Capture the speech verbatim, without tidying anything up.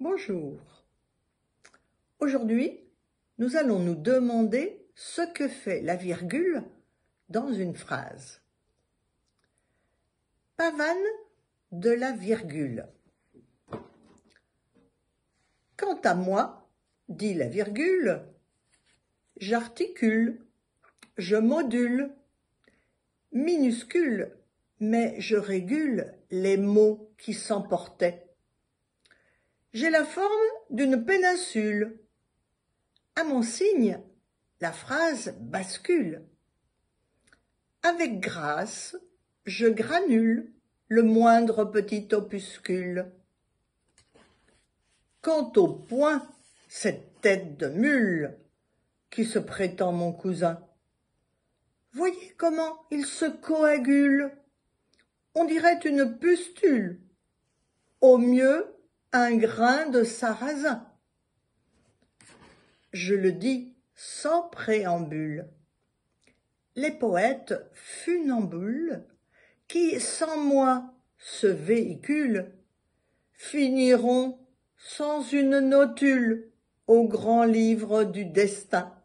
Bonjour. Aujourd'hui, nous allons nous demander ce que fait la virgule dans une phrase. Pavane de la virgule. Quant à moi, dit la virgule, j'articule, je module, minuscule, mais je régule les mots qui s'emportaient. J'ai la forme d'une péninsule. À mon signe, la phrase bascule. Avec grâce, je granule le moindre petit opuscule. Quant au point, cette tête de mule qui se prétend mon cousin, voyez comment il se coagule. On dirait une pustule, au mieux un grain de sarrasin. Je le dis sans préambule. Les poètes funambules, qui sans moi se véhiculent, finiront sans une notule au grand livre du destin.